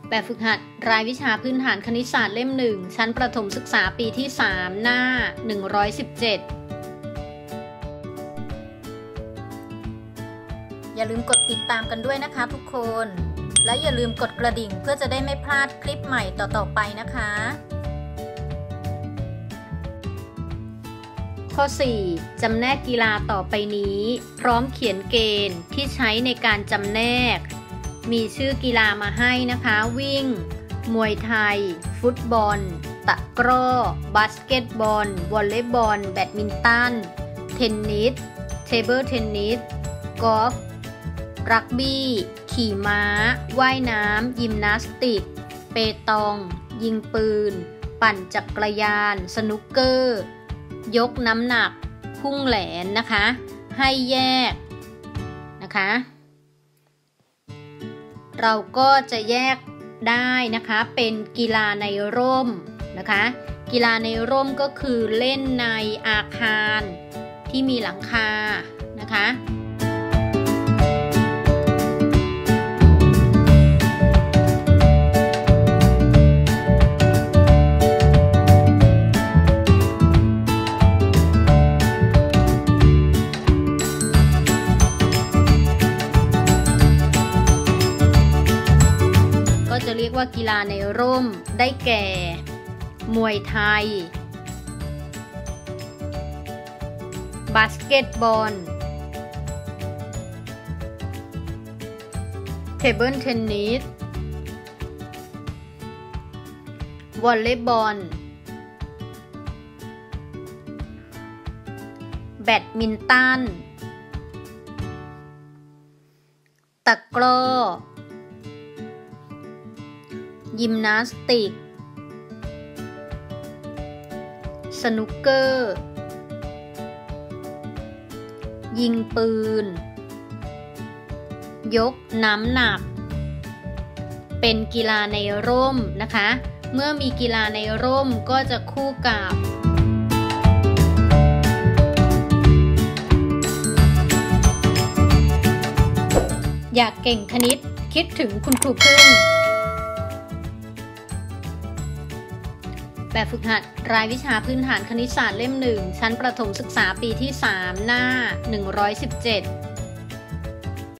แบบฝึกหัดรายวิชาพื้นฐานคณิตศาสตร์เล่ม 1 ชั้นประถมศึกษาปีที่ 3 หน้า 117 อย่าลืมกดติดตามกันด้วยนะคะทุกคน และอย่าลืมกดกระดิ่งเพื่อจะได้ไม่พลาดคลิปใหม่ต่อๆไปนะคะข้อ 4 จำแนกกีฬาต่อไปนี้พร้อมเขียนเกณฑ์ที่ใช้ในการจำแนกมีชื่อกีฬามาให้นะคะวิ่งมวยไทยฟุตบอลตะกร้อบาสเกตบอลวอลเลย์บอลแบดมินตันเทนนิสเทเบิลเทนนิสกอล์ฟรักบี้ขี่ม้าว่ายน้ำยิมนาสติกเปตองยิงปืนปั่นจักรยานสนุกเกอร์ยกน้ำหนักพุ่งแหลนนะคะให้แยกนะคะเราก็จะแยกได้นะคะเป็นกีฬาในร่มนะคะกีฬาในร่มก็คือเล่นในอาคารที่มีหลังคานะคะจะเรียกว่ากีฬาในร่มได้แก่มวยไทยบาสเกตบอลเทเบิลเทนนิสวอลเลย์บอลแบดมินตันตะกร้อยิมนาสติกสนุกเกอร์ยิงปืนยกน้ำหนักเป็นกีฬาในร่มนะคะเมื่อมีกีฬาในร่มก็จะคู่กับอยากเก่งคณิตคิดถึงคุณครูพึ่งแบบฝึกหัดรายวิชาพื้นฐานคณิตศาสตร์เล่ม 1 ชั้นประถมศึกษาปีที่ 3 หน้า 117